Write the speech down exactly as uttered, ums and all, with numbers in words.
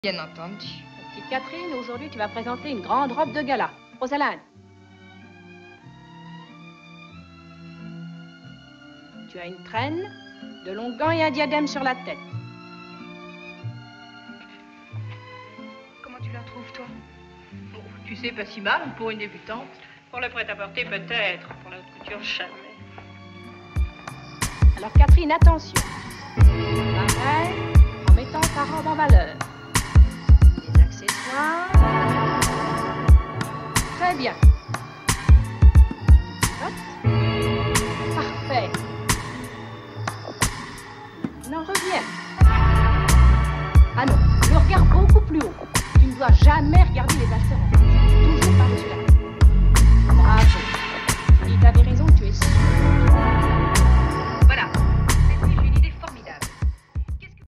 Bien entendu. Petite Catherine, aujourd'hui, tu vas présenter une grande robe de gala. Rosaline. Tu as une traîne, de longs gants et un diadème sur la tête. Comment tu la trouves, toi? Oh, tu sais, pas si mal pour une débutante. Pour le prêt-à-porter, peut-être. Pour la haute couture, jamais. Alors, Catherine, attention. Pareil, en mettant ta robe en valeur. Les accessoires. Très bien. Hop. Parfait. Maintenant, reviens. Ah non, le regard beaucoup plus haut. Tu ne dois jamais regarder les acheteurs en face.